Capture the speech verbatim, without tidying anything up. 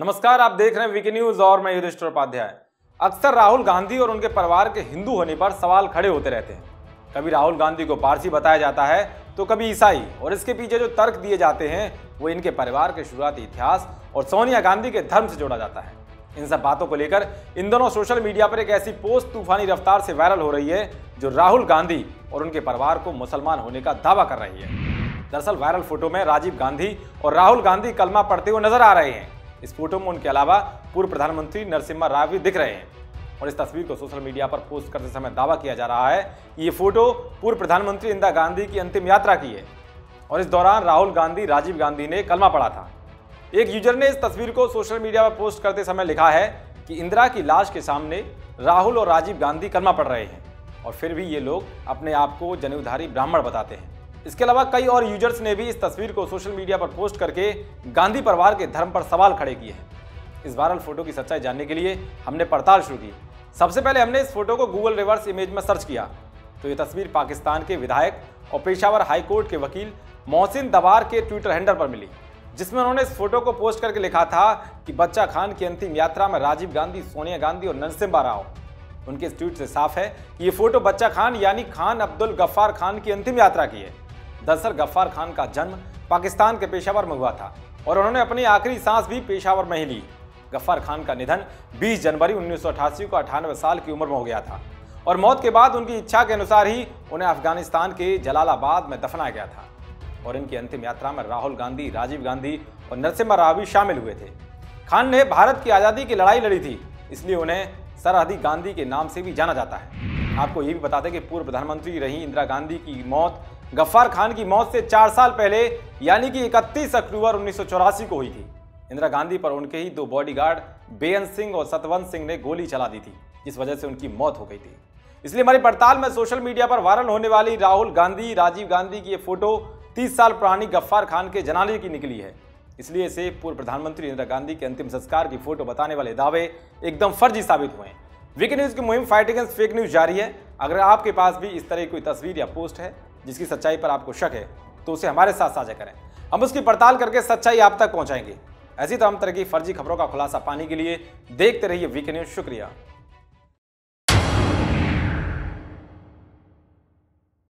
नमस्कार, आप देख रहे हैं वीके न्यूज और मैं युधिष्ठिर उपाध्याय। अक्सर राहुल गांधी और उनके परिवार के हिंदू होने पर सवाल खड़े होते रहते हैं। कभी राहुल गांधी को पारसी बताया जाता है तो कभी ईसाई, और इसके पीछे जो तर्क दिए जाते हैं वो इनके परिवार के शुरुआती इतिहास और सोनिया गांधी के धर्म से जोड़ा जाता है। इन सब बातों को लेकर इन दोनों सोशल मीडिया पर एक ऐसी पोस्ट तूफानी रफ्तार से वायरल हो रही है जो राहुल गांधी और उनके परिवार को मुसलमान होने का दावा कर रही है। दरअसल वायरल फोटो में राजीव गांधी और राहुल गांधी कलमा पढ़ते हुए नजर आ रहे हैं। इस फोटो में उनके अलावा पूर्व प्रधानमंत्री नरसिम्हा राव भी दिख रहे हैं और इस तस्वीर को सोशल मीडिया पर पोस्ट करते समय दावा किया जा रहा है कि ये फोटो पूर्व प्रधानमंत्री इंदिरा गांधी की अंतिम यात्रा की है और इस दौरान राहुल गांधी राजीव गांधी ने कलमा पढ़ा था। एक यूजर ने इस तस्वीर को सोशल मीडिया पर पोस्ट करते समय लिखा है कि इंदिरा की लाश के सामने राहुल और राजीव गांधी कलमा पढ़ रहे हैं और फिर भी ये लोग अपने आप को जनेऊधारी ब्राह्मण बताते हैं। इसके अलावा कई और यूजर्स ने भी इस तस्वीर को सोशल मीडिया पर पोस्ट करके गांधी परिवार के धर्म पर सवाल खड़े किए हैं। इस वायरल फोटो की सच्चाई जानने के लिए हमने पड़ताल शुरू की। सबसे पहले हमने इस फोटो को गूगल रिवर्स इमेज में सर्च किया तो ये तस्वीर पाकिस्तान के विधायक और पेशावर हाईकोर्ट के वकील मोहसिन दबार के ट्विटर हैंडल पर मिली, जिसमें उन्होंने इस फोटो को पोस्ट करके लिखा था कि बच्चा खान की अंतिम यात्रा में राजीव गांधी, सोनिया गांधी और नरसिम्हा राव। उनके इस ट्वीट से साफ है कि ये फोटो बच्चा खान यानी खान अब्दुल गफ्फार खान की अंतिम यात्रा की है। दरअसल गफ्फार खान का जन्म पाकिस्तान के पेशावर में हुआ था और उन्होंने अपनी आखिरी सांस भी पेशावर में ही ली। गफ्फार खान का निधन बीस जनवरी उन्नीस सौ अठासी को अठानवे साल की उम्र में हो गया था और मौत के बाद उनकी इच्छा के अनुसार ही उन्हें अफगानिस्तान के जलालाबाद में दफनाया गया था और इनकी अंतिम यात्रा में राहुल गांधी, राजीव गांधी और नरसिम्हा राव भी शामिल हुए थे। खान ने भारत की आज़ादी की लड़ाई लड़ी थी, इसलिए उन्हें सरहदी गांधी के नाम से भी जाना जाता है। आपको ये भी बता दें कि पूर्व प्रधानमंत्री रही इंदिरा गांधी की मौत गफ्फार खान की मौत से चार साल पहले यानी कि इकतीस अक्टूबर उन्नीस सौ चौरासी को हुई थी। इंदिरा गांधी पर उनके ही दो बॉडीगार्ड बेअंत सिंह और सतवंत सिंह ने गोली चला दी थी, जिस वजह से उनकी मौत हो गई थी। इसलिए हमारी पड़ताल में सोशल मीडिया पर वायरल होने वाली राहुल गांधी, राजीव गांधी की ये फोटो तीस साल पुरानी गफ्फार खान के जनाजे की निकली है। इसलिए इसे पूर्व प्रधानमंत्री इंदिरा गांधी के अंतिम संस्कार की फोटो बताने वाले दावे एकदम फर्जी साबित हुए हैं। वीके न्यूज की मुहिम फाइट अगेंस्ट फेक न्यूज जारी है। अगर आपके पास भी इस तरह की कोई तस्वीर या पोस्ट है जिसकी सच्चाई पर आपको शक है तो उसे हमारे साथ साझा करें, हम उसकी पड़ताल करके सच्चाई आप तक पहुंचाएंगे। ऐसी तमाम तरह की फर्जी खबरों का खुलासा पाने के लिए देखते रहिए वीके न्यूज। शुक्रिया।